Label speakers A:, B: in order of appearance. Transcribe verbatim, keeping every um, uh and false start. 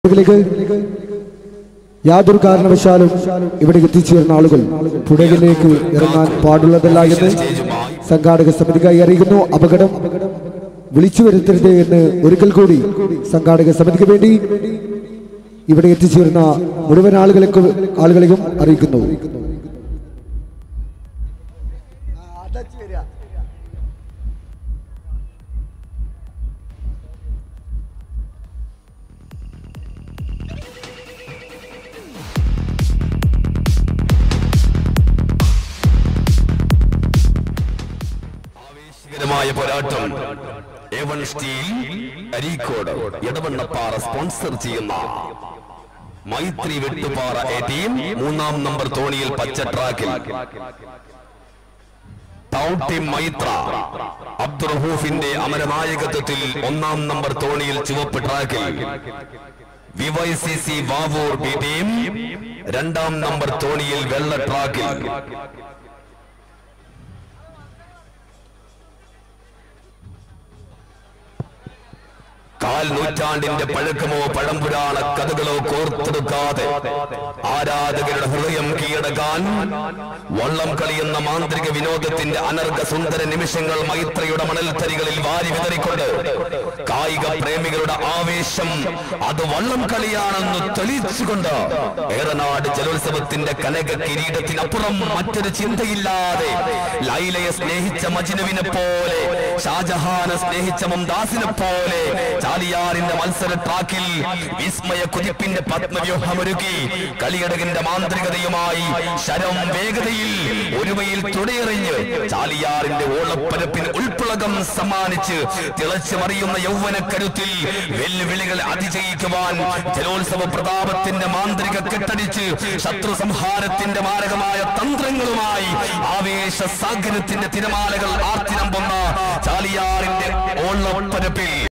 A: യാതൊരു കാരണവശാലും ഇവിടെ എത്തിച്ചേർന്ന ആളുകൾ പുഴയിലേക്ക് ഇറങ്ങാൻ പാടുള്ളതല്ല എന്ന് സംഘാടക സമിതിക്കായി അറിയിക്കുന്നു. അപകടം വിളിച്ചു വരുത്തരുത് എന്ന് ഒരിക്കൽ കൂടി സംഘാടക സമിതിക്ക് വേണ്ടി ഇവിടെ എത്തിച്ചേർന്ന മുഴുവൻ ആളുകളെ ആളുകളെയും അറിയിക്കുന്നു.
B: പോരാട്ടം A one steel Areekode Edavannappara sponsor ചെയ്യുന്ന മൈത്രി വെട്ടുപാറ എ ടീം മൂന്നാം നമ്പർ തോണിയിൽ പച്ച ട്രാക്കിൽ ടീം മൈത്ര അബ്ദുറഹൂഫിന്റെ അമരനായകത്വത്തിൽ ഒന്നാം നമ്പർ തോണിയിൽ ചുവപ്പ് ട്രാക്കിൽ V Y C C Vavoor B team രണ്ടാം നമ്പർ തോണിയിൽ വെള്ള ട്രാക്കിൽ കാൽ നൂറ്റാണ്ടിന്റെ പഴക്കമോ പഴംപുരാണ കഥകളോ കോർത്തെടുക്കാതെ ആരാധകരുടെ ഹൃദയം കീഴടക്കാൻ വള്ളം കളി എന്ന മാന്ത്രിക വിനോദത്തിന്റെ അനർഘ സുന്ദര നിമിഷങ്ങൾ മൈത്രയുടെ മണൽത്തരികളിൽ വാരി വിതറിക്കൊണ്ട് കായിക പ്രേമികളുടെ ആവേശം അത് വള്ളം കളിയാണെന്ന് തെളിയിച്ചുകൊണ്ട് ഏറനാട് ജലോത്സവത്തിന്റെ കനക കിരീടത്തിനപ്പുറം മറ്റൊരു ചിന്തയില്ലാതെ ലൈലയെ സ്നേഹിച്ച മജ്നുവിനെ പോലെ ഷാജഹാനെ സ്നേഹിച്ച മുംതാസിനെ പോലെ ചാലിയാറിന്റെ മത്സര ട്രാക്കിൽ വിസ്മയ കുതിപ്പിന്റെ പത്മവ്യൂഹമൊരുക്കി കളിയടകിന്റെ മാന്ത്രികതയുമായി ശരം വേഗതയിൽ ഒരുമയിൽ തുടയെറിഞ്ഞ് ചാലിയാറിന്റെ ഓളപ്പരപ്പിന് ഉൾപ്പുളകം സമ്മാനിച്ച് തിളച്ചു മറിയുന്ന യൗവനക്കരുത്തിൽ വെല്ലുവിളികളെ അതിജയിക്കുവാൻ ജലോത്സവ പ്രതാപത്തിന്റെ മാന്ത്രിക കെട്ടടിച്ച് ശത്രു സംഹാരത്തിന്റെ മാരകമായ തന്ത്രങ്ങളുമായി ആവേശ സാഗരത്തിന്റെ തിരമാലകൾ ആർത്തിരമ്പുന്ന ചാലിയാറിന്റെ ഓളപ്പരപ്പിൽ